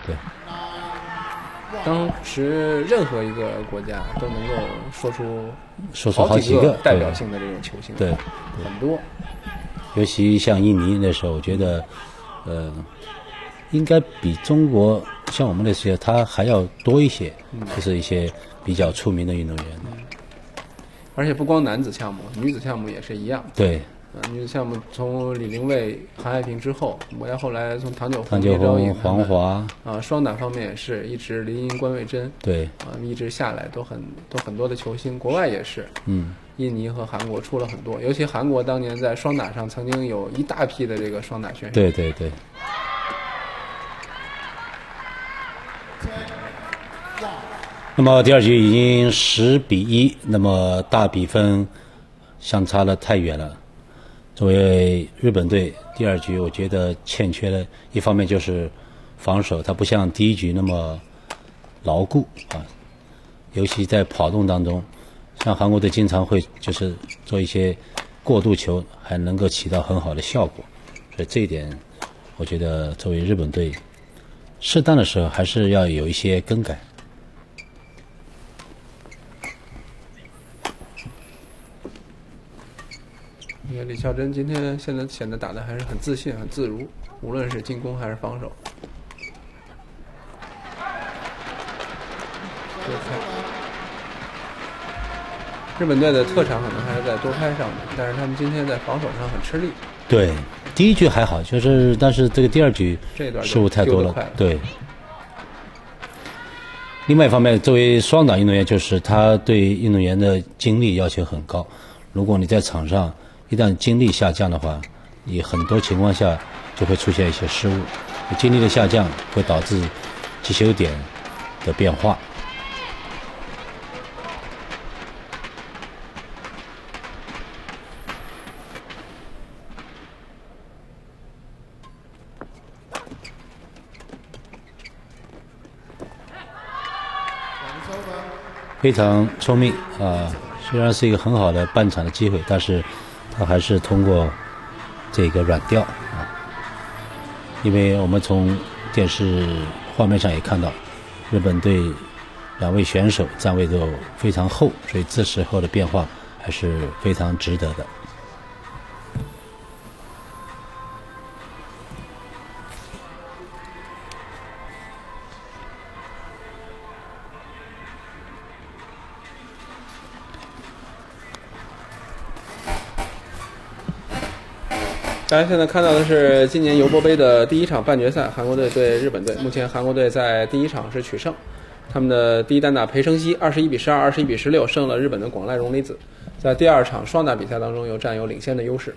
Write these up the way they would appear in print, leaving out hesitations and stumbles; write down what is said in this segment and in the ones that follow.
对， 当时任何一个国家都能够说出好几个代表性的这种球星， 对， 很多。 尤其像印尼那时候，我觉得，应该比中国像我们那些他还要多一些，就是一些比较出名的运动员。 而且不光男子项目，女子项目也是一样。 对。 女子项目从李玲蔚、韩爱萍之后，我要后来从唐九红、黄华双打方面也是一直林茵、关伟珍， 对一直下来都很多的球星，国外也是，印尼和韩国出了很多，尤其韩国当年在双打上曾经有一大批的这个双打选手。 对对对。那么第二局已经10-1，那么大比分相差了太远了。作为日本队，第二局我觉得欠缺的一方面就是防守，它不像第一局那么牢固啊，尤其在跑动当中，像韩国队经常会就是做一些过渡球，还能够起到很好的效果，所以这一点我觉得作为日本队，适当的时候还是要有一些更改。 李孝珍今天现在显得打得还是很自信、很自如，无论是进攻还是防守。日本队的特长可能还是在多拍上面，但是他们今天在防守上很吃力。 对，第一局还好，但是这个第二局失误太多了。对。另外一方面，作为双打运动员，就是他对运动员的精力要求很高。如果你在场上一旦精力下降的话，你很多情况下就会出现一些失误。精力的下降会导致击球点的变化。非常聪明啊！虽然是一个很好的半场的机会，但是他还是通过这个软吊啊。因为我们从电视画面上也看到，日本队2位选手站位都非常后，所以这时候的变化还是非常值得的。 大家现在看到的是今年尤伯杯的第一场半决赛，韩国队对日本队。目前韩国队在第一场是取胜，他们的第一单打裴胜熙21-12、21-16胜了日本的广濑荣里子，在第二场双打比赛当中又占有领先的优势。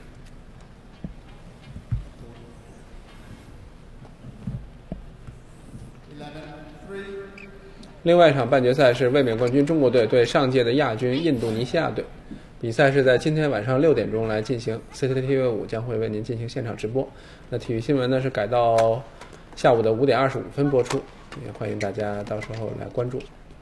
另外一场半决赛是卫冕冠军中国队对上届的亚军印度尼西亚队。比赛是在今天晚上6点钟来进行 ，CCTV5 将会为您进行现场直播。那体育新闻呢是改到下午的5点25分播出，也欢迎大家到时候来关注。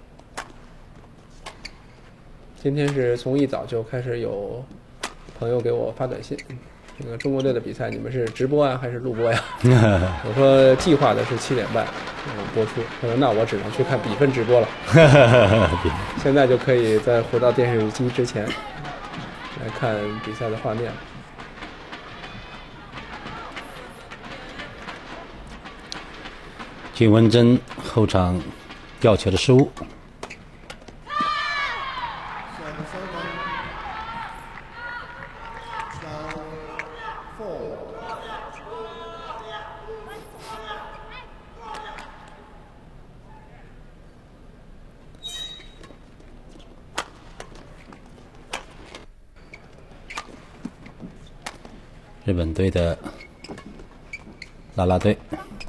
今天是从一早就开始有朋友给我发短信，这个中国队的比赛你们是直播啊还是录播呀？我说计划的是7点半播出，他说那我只能去看比分直播了。现在就可以再回到电视机之前来看比赛的画面。 金文珍后场吊球的失误。日本队的啦啦队